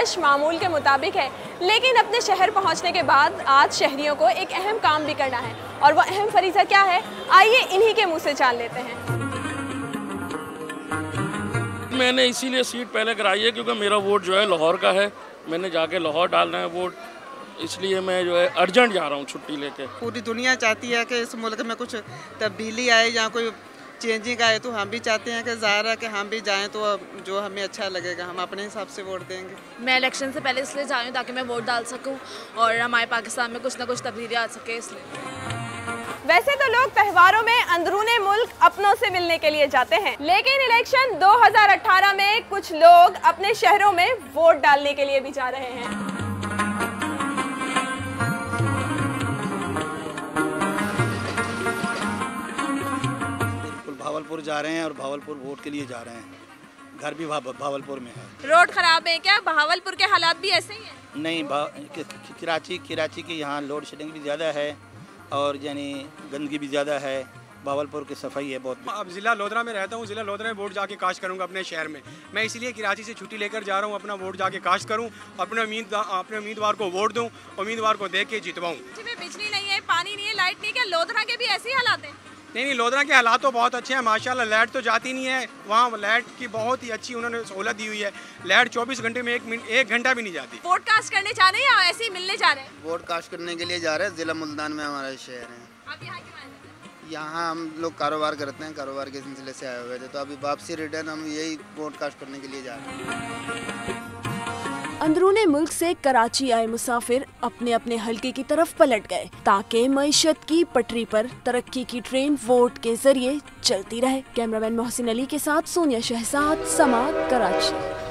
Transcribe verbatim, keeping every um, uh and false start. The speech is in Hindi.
रश मामूल के मुताबिक है, लेकिन अपने शहर पहुंचने के बाद आज शहरियों को एक अहम काम भी करना है, और वो अहम फरीज़ा क्या है, आइए इन्हीं के मुंह से जान लेते हैं। मैंने इसीलिए सीट पहले कराई है क्योंकि मेरा वोट जो है लाहौर का है, मैंने जाके लाहौर डालना है वोट, इसलिए मैं जो है अर्जेंट जा रहा हूँ छुट्टी लेके। पूरी दुनिया चाहती है कि इस मुल्क में कुछ तब्दीली आए या कोई चेंजिंग आए, तो हम भी चाहते हैं कि ज़ाहिर है कि हम भी जाएं तो जो हमें अच्छा लगेगा हम अपने हिसाब से वोट देंगे। मैं इलेक्शन से पहले इसलिए जा रही हूँ ताकि मैं वोट डाल सकूँ और हमारे पाकिस्तान में कुछ ना कुछ तब्दीली आ सके, इसलिए। वैसे तो लोग त्योहारों में अंदरूने मुल्क अपनों से मिलने के लिए जाते हैं, लेकिन इलेक्शन दो हज़ार अठारह में कुछ लोग अपने शहरों में वोट डालने के लिए भी जा रहे हैं। भावलपुर जा रहे हैं और भावलपुर वोट के लिए जा रहे हैं। घर भी भावलपुर में है। रोड खराब है क्या? भावलपुर के हालात भी ऐसे ही हैं? नहीं, कराची कराची की यहाँ लोड शेडिंग भी ज़्यादा है और यानी गंदगी भी ज़्यादा है। भावलपुर की सफाई है बहुत। अब ज़िला लोधरा में रहता हूँ, ज़िला लोधरा में वोट जाके कास्ट करूँगा अपने शहर में। मैं इसलिए कराची से छुट्टी लेकर जा रहा हूँ, अपना वोट जाके कास्ट करूँ, अपने उम्मीद अपने उम्मीदवार को वोट दूँ, उम्मीदवार को दे के जितवाऊँ। बिजली नहीं है, पानी नहीं है, लाइट नहीं है, क्या लोधरा के भी ऐसे ही हालात हैं? नहीं नहीं, लोधरा के हालात तो बहुत अच्छे हैं माशाल्लाह। लाइट तो जाती नहीं है वहाँ, लाइट की बहुत ही अच्छी उन्होंने सहूलत दी हुई है। लाइट चौबीस घंटे में एक मिनट एक घंटा भी नहीं जाती। वोट कास्ट करने जा रहे हैं या ऐसे ही मिलने जा रहे हैं? वोट कास्ट करने के लिए जा रहे हैं। जिला मुल्तान में हमारा शहर है। आप यहाँ क्यों आए थे? यहाँ हम लोग कारोबार करते हैं, कारोबार के सिलसिले से आए हुए थे, तो अभी वापसी रिटर्न हम यही वोट कास्ट करने के लिए जा रहे हैं। अंदरूने मुल्क से कराची आए मुसाफिर अपने अपने हलके की तरफ पलट गए ताकि मईशत की पटरी पर तरक्की की ट्रेन वोट के जरिए चलती रहे। कैमरामैन मोहसिन अली के साथ सोनिया शहजाद, समात, कराची।